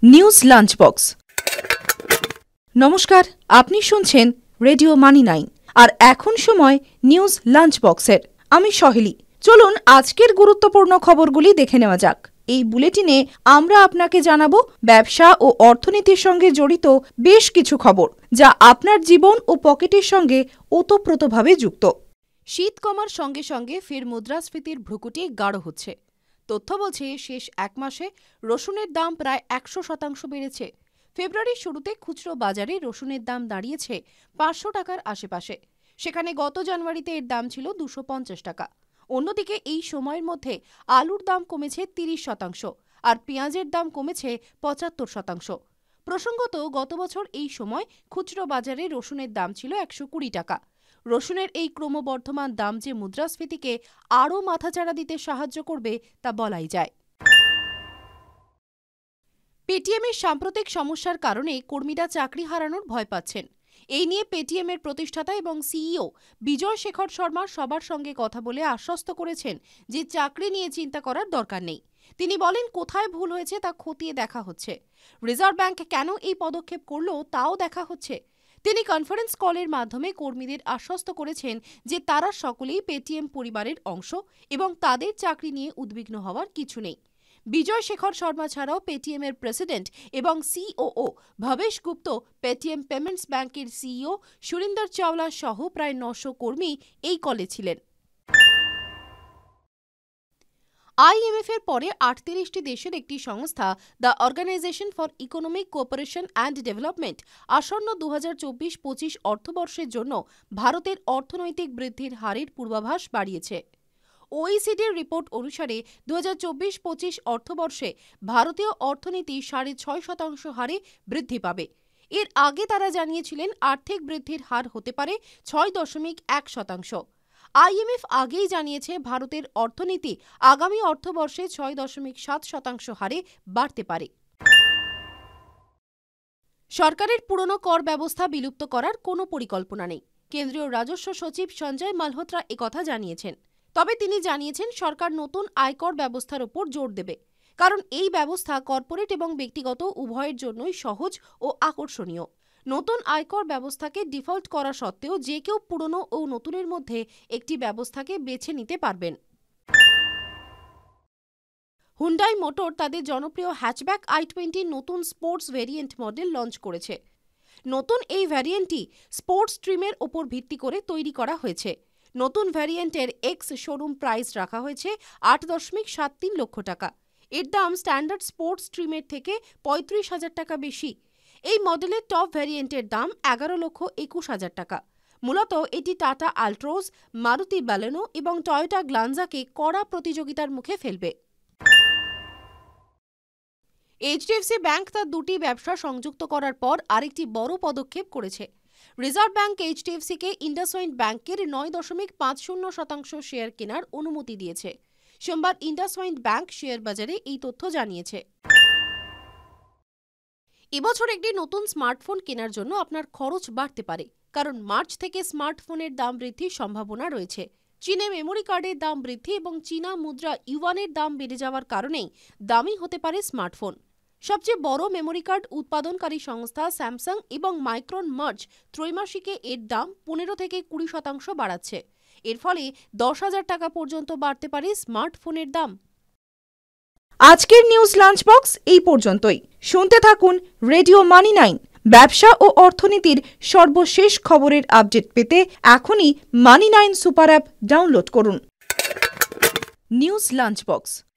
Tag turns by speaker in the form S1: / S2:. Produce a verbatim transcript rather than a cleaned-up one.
S1: News lunch box. নমস্কার, আপনি শুনছেন রেডিও মানি নাইন, আর এখন সময় নিউজ লাঞ্চ বক্সের। আমি সহেলি। চলুন আজকের গুরুত্বপূর্ণ খবরগুলি দেখে নেওয়া যাক। এই বুলেটিনে আমরা আপনাকে জানাবো ব্যবসা ও অর্থনীতির সঙ্গে জড়িত বেশ কিছু খবর, যা আপনার জীবন ও পকেটের সঙ্গে ওতপ্রোতভাবে যুক্ত। শীত কমার সঙ্গে সঙ্গে ফের মুদ্রাস্ফীতির ভ্রুকুটি গাঢ় হচ্ছে। তথ্য বলছে, শেষ এক মাসে রসুনের দাম প্রায় একশো শতাংশ বেড়েছে। ফেব্রুয়ারির শুরুতে খুচরো বাজারে রসুনের দাম দাঁড়িয়েছে পাঁচশো টাকার আশেপাশে, সেখানে গত জানুয়ারিতে এর দাম ছিল দুশো পঞ্চাশ টাকা। অন্যদিকে এই সময়ের মধ্যে আলুর দাম কমেছে তিরিশ শতাংশ, আর পেঁয়াজের দাম কমেছে পঁচাত্তর শতাংশ। প্রসঙ্গত, গত বছর এই সময় খুচরো বাজারে রসুনের দাম ছিল একশো কুড়ি টাকা। রসুনের এই ক্রমবর্ধমান দাম যে মুদ্রাস্ফীতিকে আরও মাথাচাড়া দিতে সাহায্য করবে তা বলাই যায়। পেটিএমের সাম্প্রতিক সমস্যার কারণে কর্মীরা চাকরি হারানোর ভয় পাচ্ছেন। এই নিয়ে পেটিএমের প্রতিষ্ঠাতা এবং সিইও বিজয় শেখর শর্মা সবার সঙ্গে কথা বলে আশ্বস্ত করেছেন যে চাকরি নিয়ে চিন্তা করার দরকার নেই। তিনি বলেন, কোথায় ভুল হয়েছে তা খতিয়ে দেখা হচ্ছে। রিজার্ভ ব্যাংক কেন এই পদক্ষেপ করল তাও দেখা হচ্ছে। তিনি কনফারেন্স কলের মাধ্যমে কর্মীদের আশ্বস্ত করেছেন যে তারা সকলেই পেটিএম পরিবারের অংশ এবং তাদের চাকরি নিয়ে উদ্বিগ্ন হওয়ার কিছু নেই। বিজয় শেখর শর্মা ছাড়াও পেটিএমের প্রেসিডেন্ট এবং COO Bhavesh Gupta, Paytm payments ব্যাংকের সিইও সুরিন্দর চাওলা সহ প্রায় নশো কর্মী এই কলে ছিলেন। আইএমএফ এর পরে আটত্রিশটি দেশের একটি সংস্থা the organisation for economic cooperation and development আসন্ন দু হাজার চব্বিশ পঁচিশ অর্থবর্ষের জন্য ভারতের অর্থনৈতিক বৃদ্ধির হারের পূর্বাভাস বাড়িয়েছে। ওইসিডির রিপোর্ট অনুসারে দু হাজার চব্বিশ পঁচিশ অর্থবর্ষে ভারতীয় অর্থনীতি সাড়ে ছয় শতাংশ হারে বৃদ্ধি পাবে। এর আগে তারা জানিয়েছিলেন আর্থিক বৃদ্ধির হার হতে পারে ছয় দশমিক এক শতাংশ। আইএমএফ আগেই জানিয়েছে ভারতের অর্থনীতি আগামী অর্থবর্ষে ছয় দশমিক সাত শতাংশ হারে বাড়তে পারে। সরকারের পুরনো কর ব্যবস্থা বিলুপ্ত করার কোনো পরিকল্পনা নেই। কেন্দ্রীয় রাজস্ব সচিব সঞ্জয় মালহোত্রা একথা জানিয়েছেন। তবে তিনি জানিয়েছেন সরকার নতুন আয়কর ব্যবস্থার উপর জোর দেবে, কারণ এই ব্যবস্থা কর্পোরেট এবং ব্যক্তিগত উভয়ের জন্যই সহজ ও আকর্ষণীয়। নতুন আয়কর ব্যবস্থাকে ডিফল্ট করা সত্ত্বেও যে কেউ পুরনো ও নতুনের মধ্যে একটি ব্যবস্থাকে বেছে নিতে পারবেন। হুন্ডাই মোটর তাদের জনপ্রিয় হ্যাচব্যাক আই টোয়েন্টি নতুন স্পোর্টস ভেরিয়েন্ট মডেল লঞ্চ করেছে। নতুন এই ভ্যারিয়েন্টটি স্পোর্টস ট্রিমের ওপর ভিত্তি করে তৈরি করা হয়েছে। নতুন ভ্যারিয়েন্টের এক্স শোরুম প্রাইস রাখা হয়েছে আট দশমিক সাত তিন লক্ষ টাকা। এর দাম স্ট্যান্ডার্ড স্পোর্টস ট্রিমের থেকে পঁয়ত্রিশ হাজার টাকা বেশি। এই মডেলের টপ ভ্যারিয়েন্টের দাম এগারো লক্ষ একুশ হাজার টাকা। মূলত এটি টাটা আল্ট্রোজ, মারুতি বালেনো এবং টয়োটা গ্লাঞ্জাকে কড়া প্রতিযোগিতার মুখে ফেলবে। এইচডিএফসি ব্যাংক তার দুটি ব্যবসা সংযুক্ত করার পর আরেকটি বড় পদক্ষেপ করেছে। রিজার্ভ ব্যাংক এইচডিএফসিকে ইন্ডাসইন্ড ব্যাংকের নয় দশমিক পাঁচ শূন্য শতাংশ শেয়ার কেনার অনুমতি দিয়েছে। সোমবার ইন্ডাসইন্ড ব্যাংক শেয়ার বাজারে এই তথ্য জানিয়েছে। এবছর একটি নতুন স্মার্টফোন কেনার জন্য আপনার খরচ বাড়তে পারে, কারণ মার্চ থেকে স্মার্টফোনের দাম বৃদ্ধির সম্ভাবনা রয়েছে। চীনে মেমোরি কার্ডের দাম বৃদ্ধি এবং চীনা মুদ্রা ইউয়ানের দাম বেড়ে যাওয়ার কারণেই দামি হতে পারে স্মার্টফোন। সবচেয়ে বড় মেমোরি কার্ড উৎপাদনকারী সংস্থা স্যামসাং এবং মাইক্রন মার্জ ত্রৈমাসিকে এর দাম পনেরো থেকে কুড়ি শতাংশ বাড়াচ্ছে। এর ফলে দশ হাজার টাকা পর্যন্ত বাড়তে পারে স্মার্টফোনের দাম। আজকের নিউজ লাঞ্চ বক্স এই পর্যন্তই। শুনতে থাকুন রেডিও মানি নাইন। ব্যবসা ও অর্থনীতির সর্বশেষ খবরের আপডেট পেতে এখনই money nine super app download করুন। News lunch box.